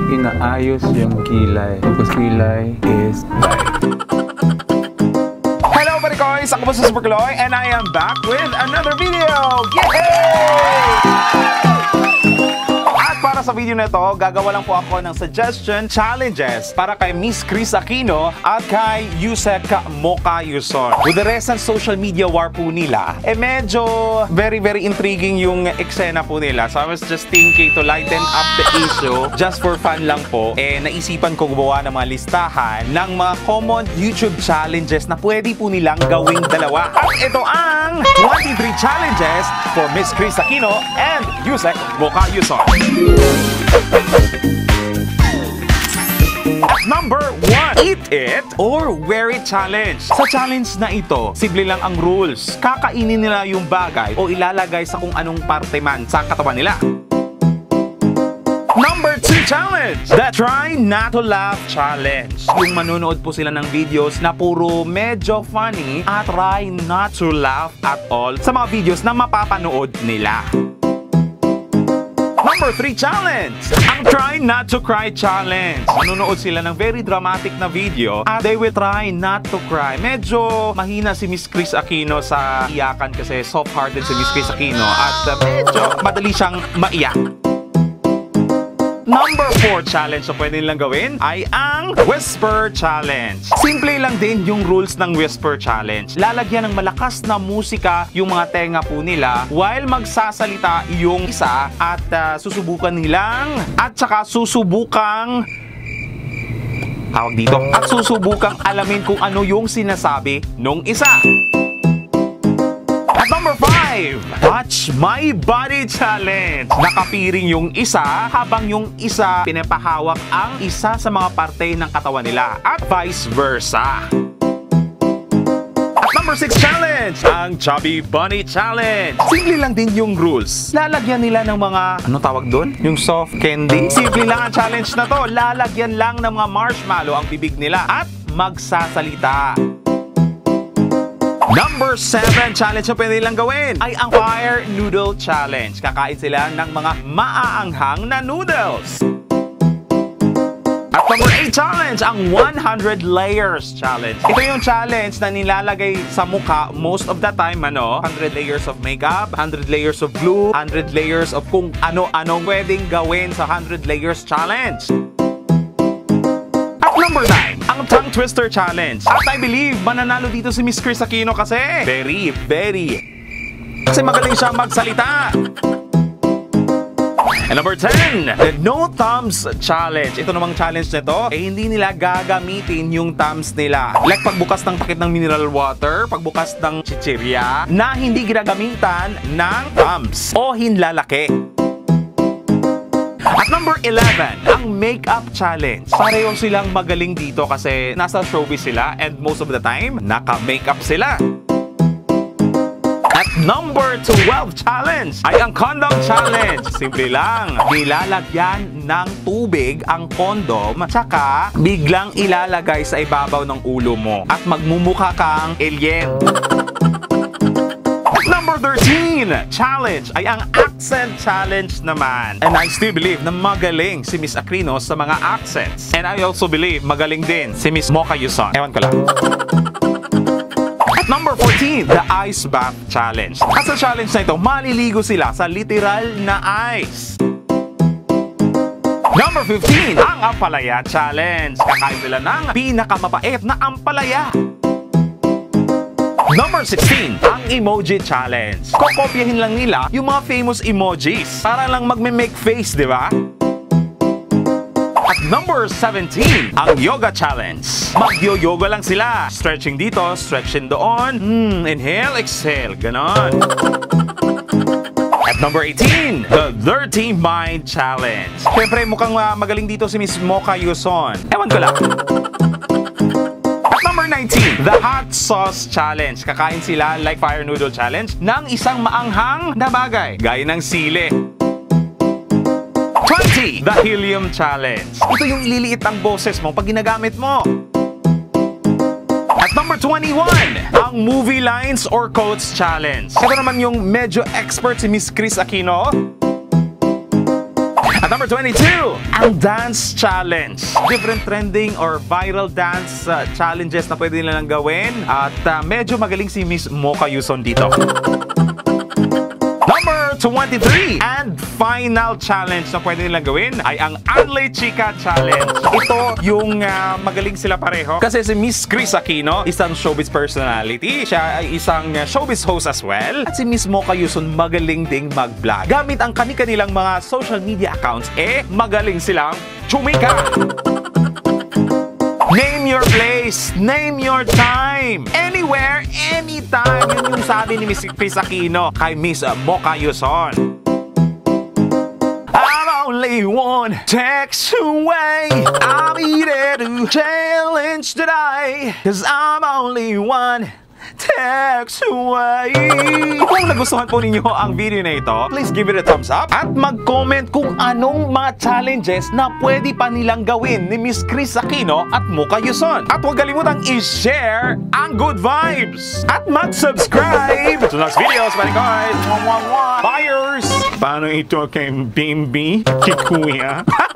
inaayos yung kilay. Tapos kilay is life. Hello, Barikoys! Ako po si Super Kloy and I am back with another video! Yay! Para sa video na ito, gagawa lang po ako ng suggestion challenges para kay Miss Chris Aquino at kay Yusek Mocha Yuson. With the recent social media war po nila, medyo very intriguing yung eksena po nila. So I was just thinking to lighten up the issue, just for fun lang po, naisipan kong gumawa ng mga listahan ng mga common YouTube challenges na pwede po nilang gawing dalawa. At ito ang 23 challenges for Miss Chris Aquino and Yusek Mocha Yuson. At number 1, eat it or wear it challenge. Sa challenge na ito, simple lang ang rules. Kakainin nila yung bagay o ilalagay sa kung anong parte man sa katawan nila. Number 2 challenge, the try not to laugh challenge. Yung manonood po sila ng videos na puro medyo funny at try not to laugh at all sa mga videos na mapapanood nila. Number 3 challenge, ang try not to cry challenge. Manonood sila ng very dramatic na video at they will try not to cry. Medyo mahina si Miss Chris Aquino sa iyakan kasi soft-hearted si Miss Chris Aquino at medyo madali siyang maiyak. Number 4 challenge na pwede nilang gawin ay ang Whisper Challenge. Simple lang din yung rules ng Whisper Challenge. Lalagyan ng malakas na musika yung mga tenga po nila while magsasalita yung isa at susubukang nilang alamin kung ano yung sinasabi nung isa. At number 5, Touch My Body Challenge. Nakapiring yung isa habang yung isa pinapahawak ang isa sa mga parte ng katawan nila at vice versa. At number 6 challenge, ang Chubby Bunny Challenge. Simple lang din yung rules. Lalagyan nila ng mga, ano tawag doon? Yung soft candy. Simple lang ang challenge na to. Lalagyan lang ng mga marshmallow ang bibig nila at magsasalita. Number 7 challenge na pwede nilang gawin ay ang Fire Noodle Challenge. Kakain sila ng mga maaanghang na noodles. At number 8 challenge, ang 100 Layers Challenge. Ito yung challenge na nilalagay sa mukha most of the time, 100 layers of makeup, 100 layers of glue, 100 layers of kung ano-anong pwedeng gawin sa 100 Layers Challenge. At number 9, ang Tongue Twister Challenge. At I believe, mananalo dito si Miss Chris Aquino kasi kasi magaling siya magsalita. And number 10, the No Thumbs Challenge. Ito namang challenge nito, hindi nila gagamitin yung thumbs nila. Like pagbukas ng pakit ng mineral water, pagbukas ng chichirya, na hindi ginagamitan ng thumbs o hinlalaki. At number 11, ang Makeup Challenge. Pareho silang magaling dito kasi nasa showbiz sila and most of the time, naka-makeup sila. At number 12 challenge ay ang Condom Challenge. Simple lang, nilalagyan ng tubig ang condom tsaka biglang ilalagay sa ibabaw ng ulo mo at magmumukha kang alien. Number 13 challenge ay ang Accent Challenge naman. And I still believe na magaling si Miss Aquino sa mga accents. And I also believe magaling din si Miss Mocha Yuson. Ewan ko lang. At number 14, the Ice Bath Challenge. At sa challenge na ito, maliligo sila sa literal na ice. Number 15, ang Ampalaya Challenge. Kakain sila ng pinakamapait na ampalaya. Number 16, ang Emoji Challenge. Kokopyahin lang nila yung mga famous emojis para lang magme-make face, di ba? At number 17, ang Yoga Challenge. Magyo-yoga lang sila. Stretching dito, stretching doon. Inhale, exhale. Ganon. At number 18, the Dirty Mind Challenge. Siyempre, mukhang magaling dito si Miss Mocha Yuson. Ewan ko lang. Number 19, the Hot Sauce Challenge. Kakain sila like Fire Noodle Challenge ng isang maanghang na bagay, gaya ng sili. 20, the Helium Challenge. Ito yung ililiit ang boses mo pag ginagamit mo. At number 21, ang Movie Lines or Quotes Challenge. Ito naman yung medyo expert si Miss Chris Aquino. At number 22, ang dance challenge. Different trending or viral dance challenges na pwede nilang gawin. At medyo magaling si Miss Mocha Yuson dito. Number 23, and final challenge na pwede nilang gawin ay ang Anlay Chica Challenge. Ito yung magaling sila pareho. Kasi si Miss Chris Aquino, isang showbiz personality. Siya ay isang showbiz host as well. At si Miss Mocha Yuson, magaling ding mag-vlog. Gamit ang kani-kanilang mga social media accounts, magaling silang chumika. Name your place, name your time, anywhere, anytime. Yun yung sabi ni Miss Chris Aquino kay Miss Mocha Yuson. I'm only one text away. I'll be there to challenge today. 'Cause I'm only one text away. Kung nagustuhan po ninyo ang video na ito, please give it a thumbs up at mag-comment kung anong mga challenges na pwede pa nilang gawin ni Miss Chris Aquino at Mocha Yuson. At huwag kalimutang i-share ang good vibes at mag-subscribe to next videos. Bye guys! Buyers! Paano ito kay Bimbi? Kikuya?